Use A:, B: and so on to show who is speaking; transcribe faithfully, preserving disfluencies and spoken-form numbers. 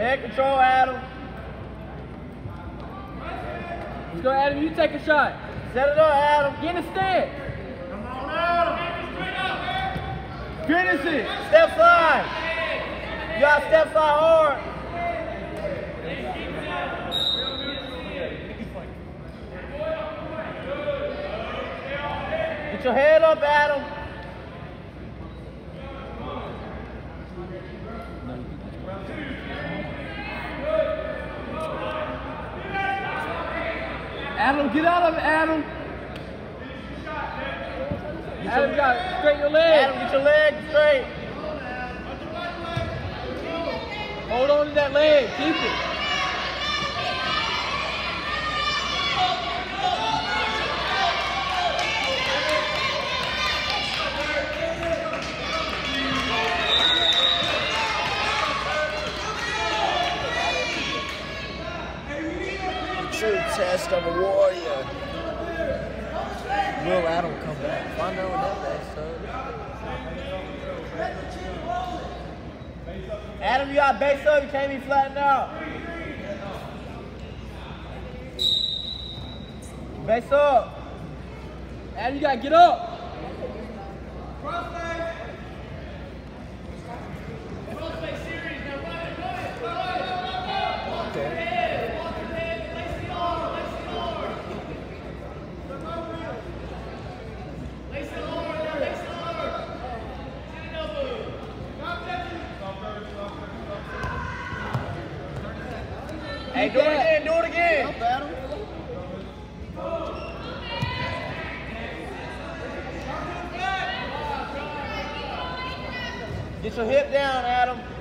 A: Head control, Adam.
B: Let's go, Adam. You take a shot.
A: Set it up, Adam.
B: Get in the stand.
A: Come on, Adam.
B: Finish it.
A: Step slide. You got to step slide hard. Get your head up, Adam.
B: Adam, get out of it, Adam. Adam, you got to straighten your leg.
A: Adam, get your leg straight.
B: Hold on to that leg. Keep it.
A: True test of a warrior. Will Adam come back? Find out what that is, son. Adam, you got base up. You can't be flattened out. Base up.
B: Adam, you got to get up.
A: Hey, do it again, do it again. Up, Adam. Get your hip down, Adam.